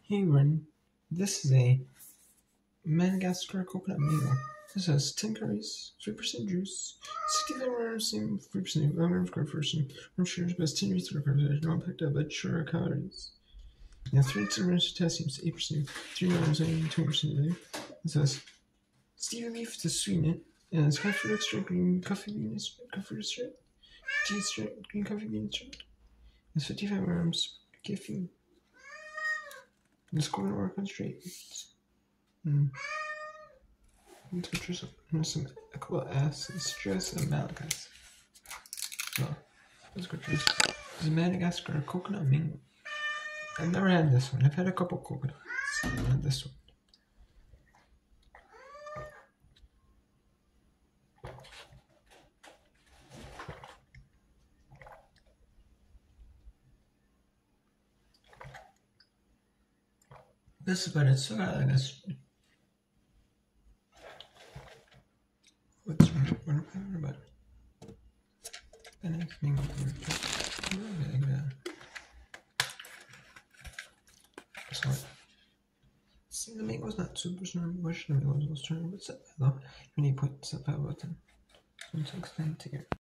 Hey Ren, this is a Madagascar coconut mango. This has 10 calories, 3% juice, 65 grams, 3% grams per person. I'm sure it's best 10 research carbs, not packed up but sure calories. Now 3 grams of potassium, 8%, 3 grams of 20% there. This has stevia leaf to sweeten it, and it's coffee extract, green coffee bean extract, tea extract, green coffee bean extract. It's 55 grams caffeine. This coconut oil concentrate. Some equal acid, stress, and malic acid. So, let's go through this. This is Madagascar coconut mango. I've never had this one. I've had a couple coconuts. Not this one. This is good. It's still got like this. What about it? Mango. See, the mango's not super strong. Wish the mango was strong, but set by though. You need to put set by button. So to extend to here.